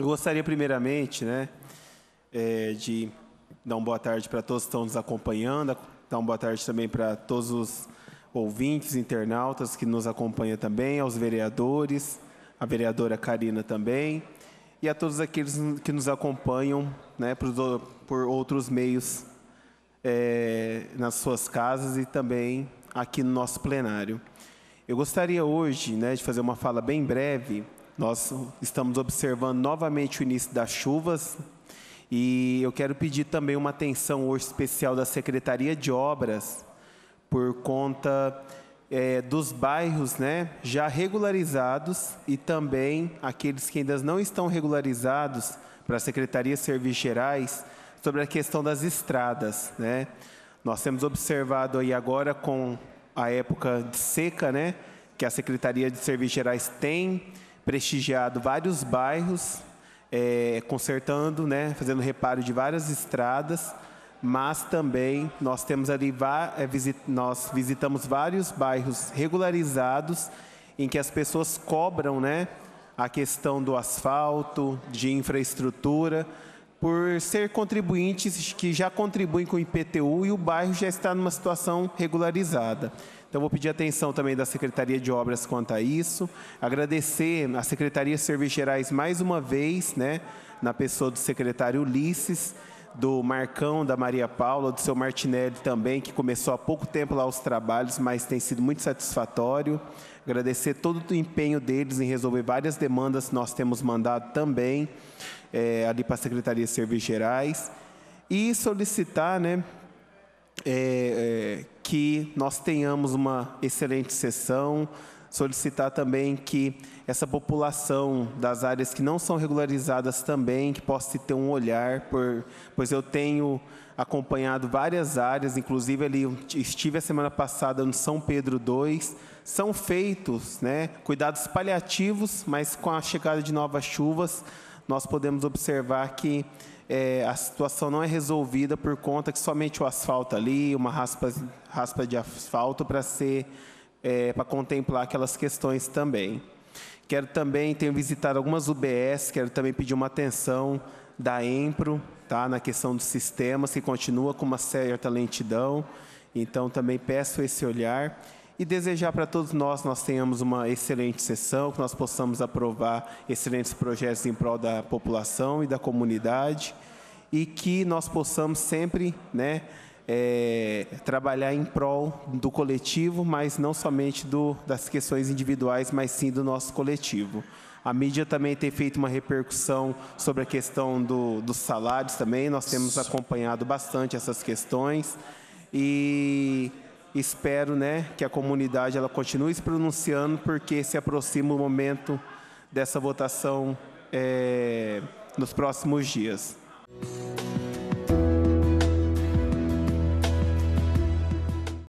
gostaria primeiramente, né, de dar uma boa tarde para todos que estão nos acompanhando, dar uma boa tarde também para todos os ouvintes, internautas que nos acompanham também, aos vereadores, a vereadora Karina também, e a todos aqueles que nos acompanham, né, por outros meios nas suas casas e também aqui no nosso plenário. Eu gostaria hoje, né, de fazer uma fala bem breve. Nós estamos observando novamente o início das chuvas e eu quero pedir também uma atenção hoje especial da Secretaria de Obras por conta dos bairros, né, já regularizados e também aqueles que ainda não estão regularizados para a Secretaria de Serviços Gerais sobre a questão das estradas, né? Nós temos observado aí agora com a época de seca, né, que a Secretaria de Serviços Gerais tem prestigiado vários bairros, consertando, né, fazendo reparo de várias estradas, mas também nós temos ali, nós visitamos vários bairros regularizados em que as pessoas cobram, né, a questão do asfalto, de infraestrutura, por ser contribuintes que já contribuem com o IPTU e o bairro já está numa situação regularizada. Então, vou pedir atenção também da Secretaria de Obras quanto a isso. Agradecer à Secretaria de Serviços Gerais mais uma vez, né, na pessoa do secretário Ulisses, do Marcão, da Maria Paula, do seu Martinelli também, que começou há pouco tempo lá os trabalhos, mas tem sido muito satisfatório. Agradecer todo o empenho deles em resolver várias demandas que nós temos mandado também ali para a Secretaria de Serviços Gerais. E solicitar, né, que nós tenhamos uma excelente sessão, solicitar também que essa população das áreas que não são regularizadas também, que possa ter um olhar, pois eu tenho acompanhado várias áreas, inclusive ali estive a semana passada no São Pedro II, são feitos, né, cuidados paliativos, mas com a chegada de novas chuvas, nós podemos observar que a situação não é resolvida por conta que somente o asfalto ali, uma raspa de asfalto para contemplar aquelas questões também. Quero também, tenho visitado algumas UBS, quero também pedir uma atenção da EMPRO, tá, na questão dos sistemas, que continua com uma certa lentidão, então também peço esse olhar. E desejar para todos nós tenhamos uma excelente sessão, que nós possamos aprovar excelentes projetos em prol da população e da comunidade, e que nós possamos sempre, né, trabalhar em prol do coletivo, mas não somente das questões individuais, mas sim do nosso coletivo. A mídia também tem feito uma repercussão sobre a questão dos salários também, nós temos acompanhado bastante essas questões, e espero, né, que a comunidade ela continue se pronunciando, porque se aproxima o momento dessa votação nos próximos dias.